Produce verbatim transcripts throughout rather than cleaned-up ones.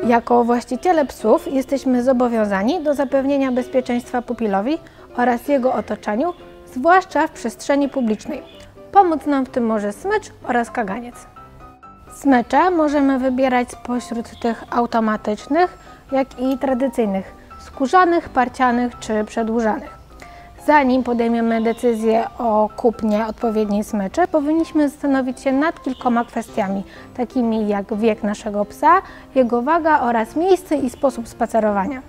Jako właściciele psów jesteśmy zobowiązani do zapewnienia bezpieczeństwa pupilowi oraz jego otoczeniu, zwłaszcza w przestrzeni publicznej. Pomóc nam w tym może smycz oraz kaganiec. Smycze możemy wybierać spośród tych automatycznych, jak i tradycyjnych, skórzanych, parcianych czy przedłużanych. Zanim podejmiemy decyzję o kupnie odpowiedniej smyczy, powinniśmy zastanowić się nad kilkoma kwestiami, takimi jak wiek naszego psa, jego waga oraz miejsce i sposób spacerowania.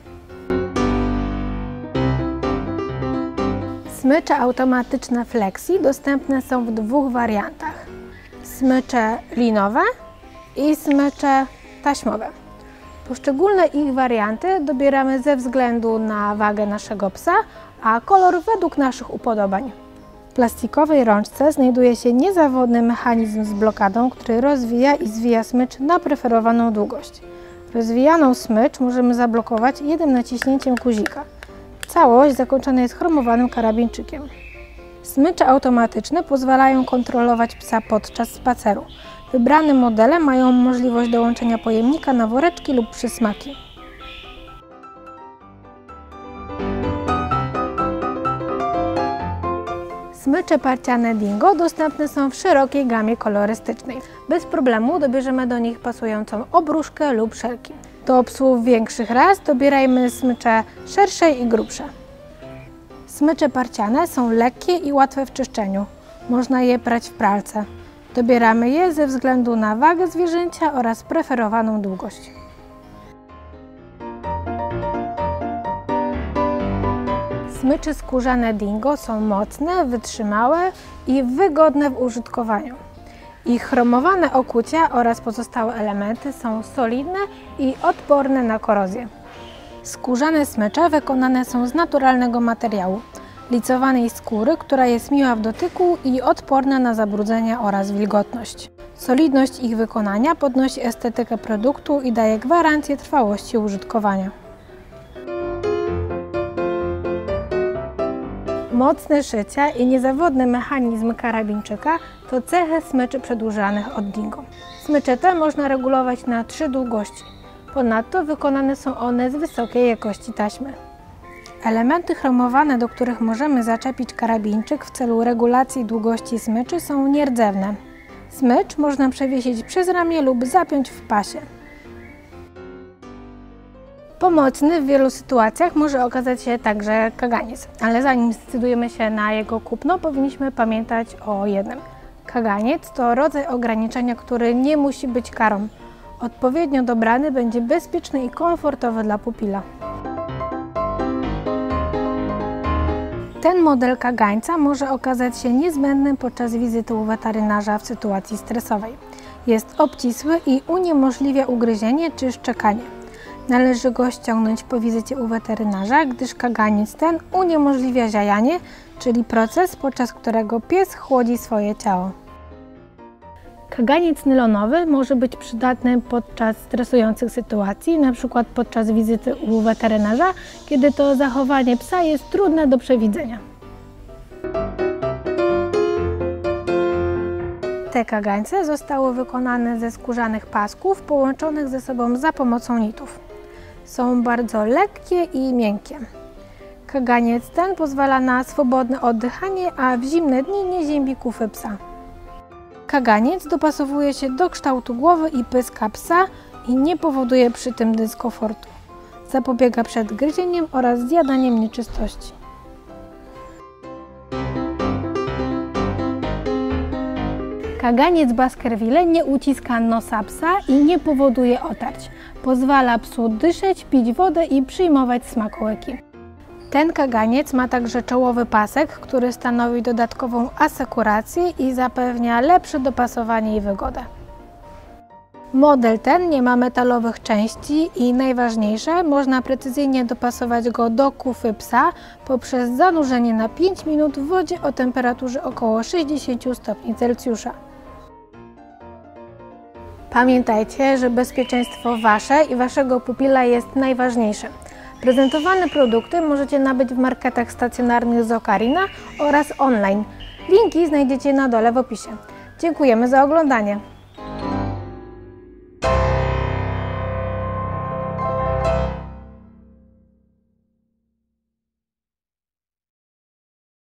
Smycze automatyczne Flexi dostępne są w dwóch wariantach. Smycze linowe i smycze taśmowe. Poszczególne ich warianty dobieramy ze względu na wagę naszego psa, a kolor według naszych upodobań. W plastikowej rączce znajduje się niezawodny mechanizm z blokadą, który rozwija i zwija smycz na preferowaną długość. Rozwijaną smycz możemy zablokować jednym naciśnięciem guzika. Całość zakończona jest chromowanym karabinczykiem. Smycze automatyczne pozwalają kontrolować psa podczas spaceru. Wybrane modele mają możliwość dołączenia pojemnika na woreczki lub przysmaki. Smycze parciane Dingo dostępne są w szerokiej gamie kolorystycznej. Bez problemu dobierzemy do nich pasującą obruszkę lub szelki. Do psów większych ras dobierajmy smycze szersze i grubsze. Smycze parciane są lekkie i łatwe w czyszczeniu. Można je prać w pralce. Dobieramy je ze względu na wagę zwierzęcia oraz preferowaną długość. Smycze skórzane Dingo są mocne, wytrzymałe i wygodne w użytkowaniu. Ich chromowane okucia oraz pozostałe elementy są solidne i odporne na korozję. Skórzane smycze wykonane są z naturalnego materiału, licowanej skóry, która jest miła w dotyku i odporna na zabrudzenia oraz wilgotność. Solidność ich wykonania podnosi estetykę produktu i daje gwarancję trwałości użytkowania. Mocne szycia i niezawodny mechanizm karabinczyka to cechy smyczy przedłużanych od Dingo. Smycze te można regulować na trzy długości. Ponadto wykonane są one z wysokiej jakości taśmy. Elementy chromowane, do których możemy zaczepić karabinczyk w celu regulacji długości smyczy, są nierdzewne. Smycz można przewiesić przez ramię lub zapiąć w pasie. Pomocny w wielu sytuacjach może okazać się także kaganiec, ale zanim zdecydujemy się na jego kupno, powinniśmy pamiętać o jednym. Kaganiec to rodzaj ograniczenia, który nie musi być karą. Odpowiednio dobrany będzie bezpieczny i komfortowy dla pupila. Ten model kagańca może okazać się niezbędny podczas wizyty u weterynarza w sytuacji stresowej. Jest obcisły i uniemożliwia ugryzienie czy szczekanie. Należy go ściągnąć po wizycie u weterynarza, gdyż kaganiec ten uniemożliwia ziajanie, czyli proces, podczas którego pies chłodzi swoje ciało. Kaganiec nylonowy może być przydatny podczas stresujących sytuacji, np. podczas wizyty u weterynarza, kiedy to zachowanie psa jest trudne do przewidzenia. Te kagańce zostały wykonane ze skórzanych pasków połączonych ze sobą za pomocą nitów. Są bardzo lekkie i miękkie. Kaganiec ten pozwala na swobodne oddychanie, a w zimne dni nie ziębi kufy psa. Kaganiec dopasowuje się do kształtu głowy i pyska psa i nie powoduje przy tym dyskomfortu. Zapobiega przed gryzieniem oraz zjadaniem nieczystości. Kaganiec Baskerville nie uciska nosa psa i nie powoduje otarć. Pozwala psu dyszeć, pić wodę i przyjmować smakołyki. Ten kaganiec ma także czołowy pasek, który stanowi dodatkową asekurację i zapewnia lepsze dopasowanie i wygodę. Model ten nie ma metalowych części i najważniejsze, można precyzyjnie dopasować go do kufy psa poprzez zanurzenie na pięć minut w wodzie o temperaturze około sześćdziesiąt stopni Celsjusza. Pamiętajcie, że bezpieczeństwo Wasze i Waszego pupila jest najważniejsze. Prezentowane produkty możecie nabyć w marketach stacjonarnych Zoocarina oraz online. Linki znajdziecie na dole w opisie. Dziękujemy za oglądanie.